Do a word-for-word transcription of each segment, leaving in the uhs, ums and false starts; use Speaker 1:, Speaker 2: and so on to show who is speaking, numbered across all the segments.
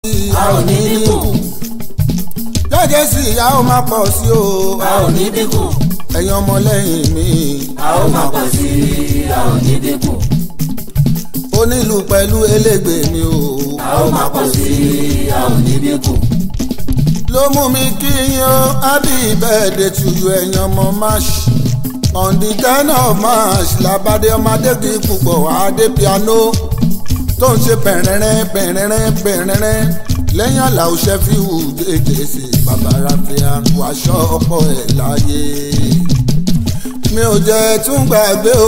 Speaker 1: a ò ní dínkù. jẹ́jẹ́ sí a ó máa pọ̀ sí o.
Speaker 2: a ò ní dínkù.
Speaker 1: ẹ̀yin ọmọlẹ́yìn mi.
Speaker 2: a ó máa pọ̀ sí a ò ní dínkù.
Speaker 1: onílù pẹ̀lú elégbè mi o.
Speaker 2: a ó máa pọ̀ sí a ò ní dínkù.
Speaker 1: ló mú mi kí yín o happy birthday to you ẹ̀yin ọmọ March on the ten of March làbádé ọmọdé kì í púpọ̀ adé piano tó ń ṣe pẹ̀rẹ̀rẹ̀ pẹ̀rẹ̀rẹ̀ pẹ̀rẹ̀rẹ̀ lẹ́yìn Àlàó Shefiu jẹjẹsẹ bàbá Ráfíà wàṣọ ọ̀pọ̀ ẹ̀ láyé mi ò jẹ́ tún gbàgbé o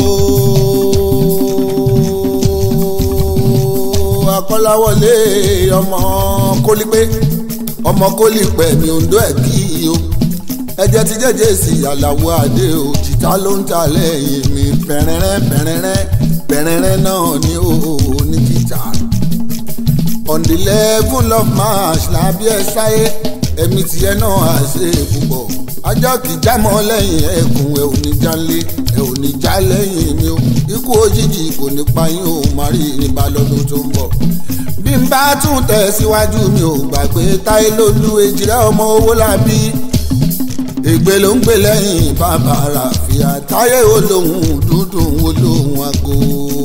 Speaker 1: Akọ́láwọlé ọmọ kólípé ọmọ kólípẹ̀ mi ò ń dó ẹ̀ kí o ẹ̀jẹ̀ ti jẹ́jẹsẹ Àlàó Adé o jìtá ló ń ta lẹ́yìn mi pẹ̀rẹ̀rẹ̀ pẹ̀rẹ̀rẹ̀ pẹ̀rẹ̀rẹ̀ náà ni ó ní jìtá on the eleven of March làbí ẹ sáyé ẹ̀mí tiẹ̀ náà á ṣe púpọ̀ ajá kì í jámọ́ lẹ́yìn ẹ̀kún ẹ̀ ò ní já lé ẹ̀ ò ní já lẹ́yìn mi o ikú òjijì kò ní pa yín o máa rí nípa lọ́dún tó ń bọ̀ bí n bá tún tẹ̀ síwájú mi ò gbàgbé táyé lólú èjìrẹ́ ọmọ owó làbí ègbè ló ń gbé lẹ́yìn bàbá Ráfíà táyé olóhùn dúdùn olóhùn ago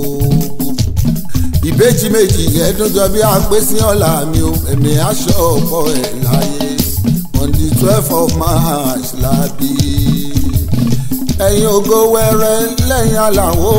Speaker 1: ìbejì méjì ẹ̀ẹ́dún jọ bí apèsè ọ̀la mi o ẹ̀mí aṣọ ọ̀pọ̀ ẹ̀ láyé on the twelve of March làbí ẹ̀yin ògo wẹ́rẹ́ lẹ́yìn Àlàó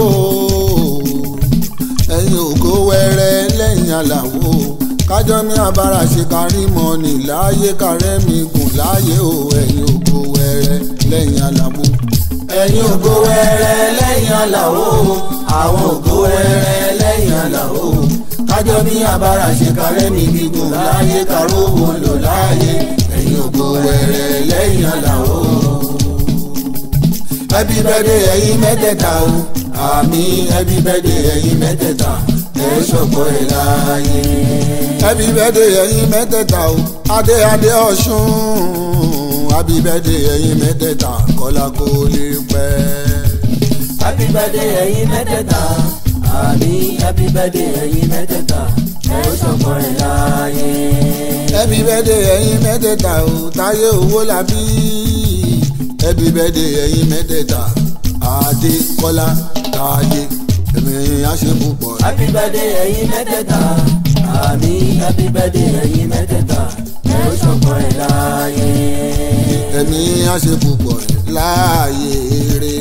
Speaker 1: ẹ̀yin ògo wẹ́rẹ́ lẹ́yìn Àlàó kájọ́ mi àbára ṣe kárí mọ́ni láyé kárẹ́ mi gùn láyé o ẹ̀yin ògo wẹ́rẹ́ lẹ́yìn Àlàó
Speaker 2: ẹ̀yin ògo wẹ́rẹ́ lẹ́yìn Àlàó àwọn ògo wẹ́rẹ́ lẹ́yìn Àlàó kájọ́ bí abára ṣe kárẹ́ mi gígùn láyé káró wọn lò láyé ẹ̀yin ògo wẹ́rẹ́ lẹ́yìn Àlàó. happy birthday ẹ̀yin mẹ́tẹ̀ẹ̀ta o àmín happy birthday ẹ̀yin mẹ́tẹ̀ẹ̀ta ẹ̀ ṣọ̀pọ̀ ẹ̀ láyé.
Speaker 1: happy birthday ẹ̀yin mẹ́tẹ̀ẹ̀ta o adé adé ọ̀ṣun happy birthday ẹ̀yin mẹ́tẹ̀ẹ̀ta kọ́lá kó lè pẹ́.
Speaker 2: happy birthday ẹ̀yin mẹ́tẹ̀ẹ̀ta àmín happy birthday ẹ̀yin mẹ́tẹ̀ẹ̀ta ẹ̀ ṣọ̀pọ̀ ẹ̀ láyé.
Speaker 1: happy birthday ẹ̀yin mẹ́tẹ̀ẹ̀ta o táyé owó làbí happy birthday ẹ̀yin mẹ́tẹ̀ẹ̀ta adé kọ́lá táyé ẹ̀mí àṣepúpọ̀.
Speaker 2: happy birthday ẹ̀yin mẹ́tẹ̀ẹ̀ta àmín happy birthday ẹ̀yin mẹ́tẹ̀ẹ̀ta ẹ̀ ṣọ̀pọ̀ ẹ̀ láyé.
Speaker 1: ẹ̀mí àṣepúpọ̀ láàyè eré.